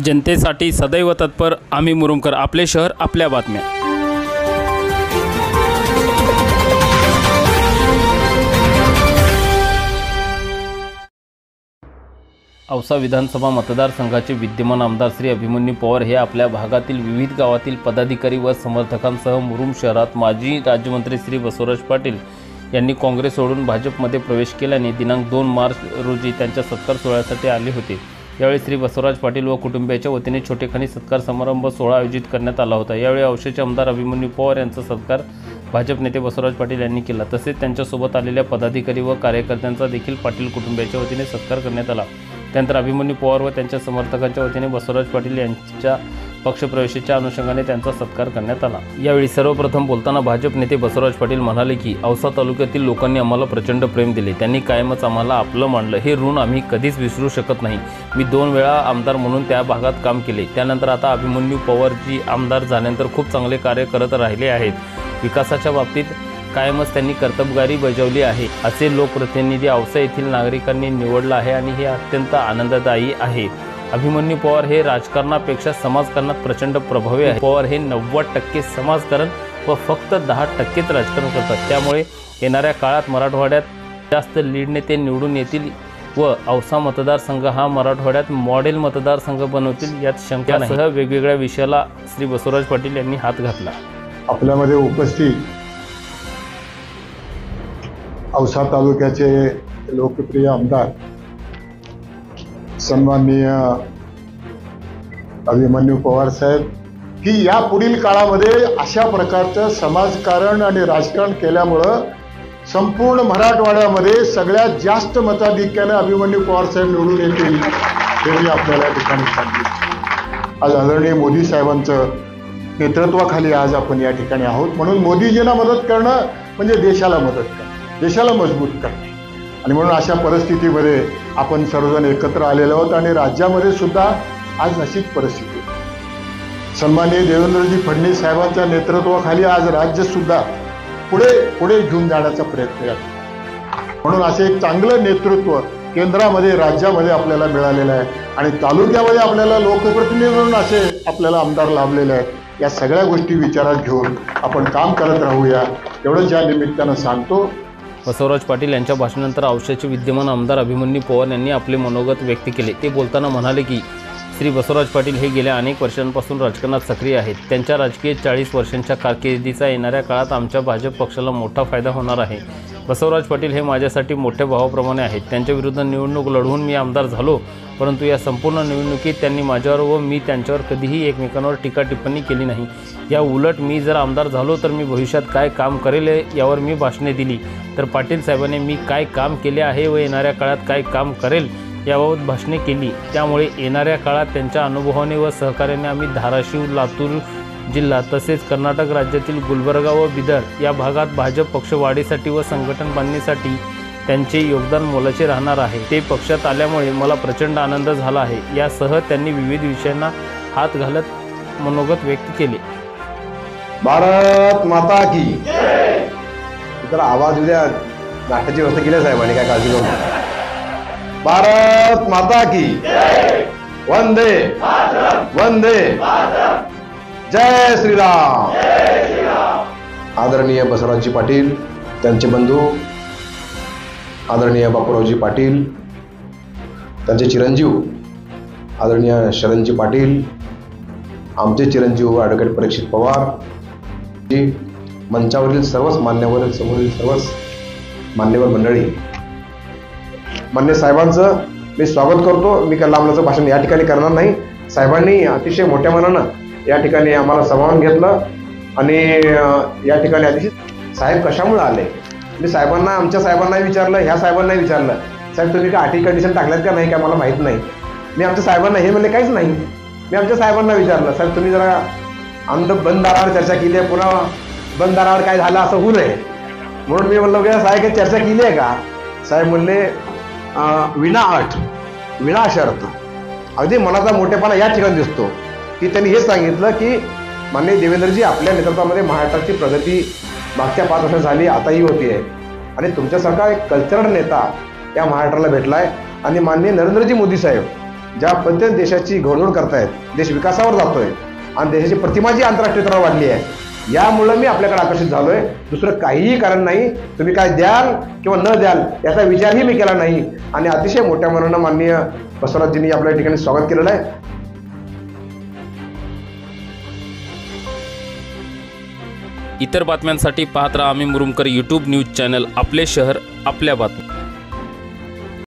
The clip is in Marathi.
जनतेसाठी सदैव तत्पर आम्ही मुरुमकर, आपले शहर आपल्या बातम्या। औसा विधानसभा मतदारसंघाचे विद्यमान आमदार श्री अभिमन्यू पवार हे आपल्या भागातील विविध गावातील पदाधिकारी व समर्थकांसह मुरुम शहरात माजी राज्यमंत्री श्री बसवराज पाटील यांनी काँग्रेस सोडून भाजपमध्ये प्रवेश केल्याने दिनांक 2 मार्च रोजी त्यांच्या सत्कार सोहळ्यासाठी आले होते। यावेळी श्री बसवराज पाटील व कुटुंबियाच्या वतीने छोटेखानी सत्कार समारंभ सोहळा आयोजित करण्यात आला होता। यावेळी औशाचे आमदार अभिमन्यू पवार यांचा सत्कार भाजप नेते बसवराज पाटील यांनी केला। तसेच त्यांच्यासोबत आलेल्या पदाधिकारी व कार्यकर्त्यांचा देखील पाटील कुटुंबियाच्या वतीने सत्कार करण्यात आला। त्यानंतर अभिमन्यू पवार व त्यांच्या समर्थकांच्या वतीने बसवराज पाटील यांच्या पक्षप्रवेशाच्या अनुषंगाने त्यांचा सत्कार करण्यात आला। यावेळी सर्वप्रथम बोलताना भाजप नेते बसवराज पाटील म्हणाले की औसा तालुक्यातील लोकांनी आम्हाला प्रचंड प्रेम दिले, त्यांनी कायमच आम्हाला आपलं मानलं, हे ऋण आम्ही कधीच विसरू शकत नाही। मी 2 वेळा आमदार म्हणून त्या भागात काम केले, त्यानंतर आता अभिमन्यू पवारजी आमदार झाल्यानंतर खूप चांगले कार्य करत राहिले आहेत। विकासाच्या बाबतीत कायमच त्यांनी कर्तबगारी बजावली आहे, असे लोकप्रतिनिधी औसा येथील नागरिकांनी निवडला आहे आणि हे अत्यंत आनंददायी आहे। अभिमन्यू पवार हे राजकारणापेक्षा समाजकारणात प्रचंड प्रभावी आहे। पवार हे 90% समाजकारण व फक्त 10%च राजकारण करतात, त्यामुळे येणाऱ्या काळात मराठवाड्यात जास्त लीडने ते निवडून येतील व औसा मतदारसंघ हा मराठवाड्यात मॉडेल मतदारसंघ बनवतील यात शंका नाही। वेगवेगळ्या विषयाला श्री बसवराज पाटील यांनी हात घातला। आपल्यामध्ये उपस्थित औसा तालुक्याचे लोकप्रिय आमदार सन्माननीय अभिमन्यू पवार साहेब की या पुढील काळामध्ये अशा प्रकारचं समाजकारण आणि राजकारण केल्यामुळं संपूर्ण मराठवाड्यामध्ये सगळ्यात जास्त मताधिक्याने अभिमन्यू पवार साहेब निवडून येतील हे मी आपल्याला या ठिकाणी सांगितले। आज आदरणीय मोदी साहेबांचं नेतृत्वाखाली आज आपण या ठिकाणी आहोत, म्हणून मोदीजींना मदत करणं म्हणजे देशाला मदत करणं, देशाला मजबूत करणं, आणि म्हणून अशा परिस्थितीमध्ये आपण सर्वजण एकत्र आलेलो आहोत आणि राज्यामध्ये सुद्धा आज अशीच परिस्थिती आहे। सन्माननीय देवेंद्रजी फडणवीस साहेबांच्या नेतृत्वाखाली आज राज्य सुद्धा पुढे घेऊन जाण्याचा प्रयत्न करतो, म्हणून असे एक चांगलं नेतृत्व केंद्रामध्ये राज्यामध्ये आपल्याला मिळालेलं आहे आणि तालुक्यामध्ये आपल्याला लोकप्रतिनिधी म्हणून असे आपल्याला आमदार लाभलेले आहेत। या सगळ्या गोष्टी विचारात घेऊन आपण काम करत राहूया, एवढंच या निमित्तानं सांगतो। बसवराज पाटील यांच्या भाषणानंतर औशाचे विद्यमान आमदार अभिमन्यू पवार यांनी आपले मनोगत व्यक्त केले। ते बोलताना म्हणाले की श्री बसवराज पाटील हे गेल्या अनेक वर्षांपासून राजकारणात सक्रिय आहेत। त्यांच्या राजकीय 40 वर्षांच्या कारकिर्दीचा येणाऱ्या काळात आमच्या भाजप पक्षाला मोठा फायदा होणार आहे। बसवराज पाटील हे माझ्यासाठी मोठ्या भावाप्रमाणे आहेत। त्यांच्या विरुद्ध निवडणूक लढवून मी आमदार झालो, परंतु या संपूर्ण निवडणुकीत त्यांनी माझ्यावर व मी त्यांच्यावर कधीही एकमेकांवर टीका टिप्पणी केली नाही। या उलट मी जर आमदार झालो तर मी भविष्यात काय काम करेल यावर मी भाषणे दिली, तर पाटील साहेबांनी मी काय काम केले आहे व येणाऱ्या काळात काय काम करेल याबाबत भाषणे केली। त्यामुळे येणाऱ्या काळात त्यांच्या अनुभवाने व सहकार्याने आम्ही धाराशिव, लातूर जिल्हा तसेच कर्नाटक राज्यातील गुलबर्गा व बिदर या भागात भाजप पक्ष वाढीसाठी व संघटन बांधणीसाठी त्यांचे योगदान मोलाचे राहणार आहे। ते पक्षात आल्यामुळे मला प्रचंड आनंद झाला आहे। यासह त्यांनी विविध विषयांना हात घालत मनोगत व्यक्त केले। भारत माता की जय। जरा आवाज उद्या नाट्याची व्यवस्था केली साहेबांनी, काय काळजी करू। भारत माता की जय, वंदे वंदे जय श्रीराम। आदरणीय बसवराजजी पाटील, त्यांचे बंधू आदरणीय बापूरावजी पाटील, त्यांचे चिरंजीव आदरणीय शरणजी पाटील, आमचे चिरंजीव ॲडव्होकेट परीक्षित पवार, मंचावरील सर्वच मान्यवर, समोरील सर्वच मान्यवर मंडळी, मान्य साहेबांचं मी स्वागत करतो। मी काय लांबल्याचं भाषण या ठिकाणी करणार नाही। साहेबांनी अतिशय मोठ्या मनानं या ठिकाणी आम्हाला सामावून घेतलं आणि या ठिकाणी अतिशय साहेब कशामुळे आले, मी साहेबांना, आमच्या साहेबांना विचारलं, ह्या साहेबांना विचारलं, साहेब तुम्ही काय अटी कंडिशन टाकल्यात का नाही, काय मला माहीत नाही। मी आमच्या साहेबांना हे म्हणले काहीच नाही। मी आमच्या साहेबांना विचारलं, साहेब तुम्ही जरा बंद दारावर चर्चा केली आहे, पुन्हा बंद दारावर काय झालं असं होऊ नये, म्हणून मी म्हणलं की साहेब काही चर्चा केली आहे का। साहेब म्हणले विना अट विना शर्त। अगदी मनाचा मोठेपणा या ठिकाणी दिसतो की त्यांनी हे सांगितलं की माननीय देवेंद्रजी आपल्या नेतृत्वामध्ये महाराष्ट्राची प्रगती मागच्या 5 वर्षात झाली, आताही होती आहे आणि तुमच्यासारखा एक कल्चरल नेता या महाराष्ट्राला भेटलाय आणि माननीय नरेंद्रजी मोदी साहेब ज्या पद्धतीने देशाची घडवड करतायत, देश विकासावर जातोय आणि देशाची प्रतिमा जी आंतरराष्ट्रीय स्तरावर वाढली आहे, यामुळे मी आपल्याकडे आकर्षित झालोय. दुसरं काहीही कारण नाही. तुम्ही काय द्याल किंवा न द्याल याचा विचारही मी केला नाही आणि अतिशय मोठ्या मनानं माननीय बसवराजजींनी आपल्या ठिकाणी स्वागत केलेलं आहे. इतर बातम्यांसाठी पाहत राहा आम्ही मुरुमकर यूट्यूब न्यूज चॅनल. आपले शहर आपल्या बातम्या.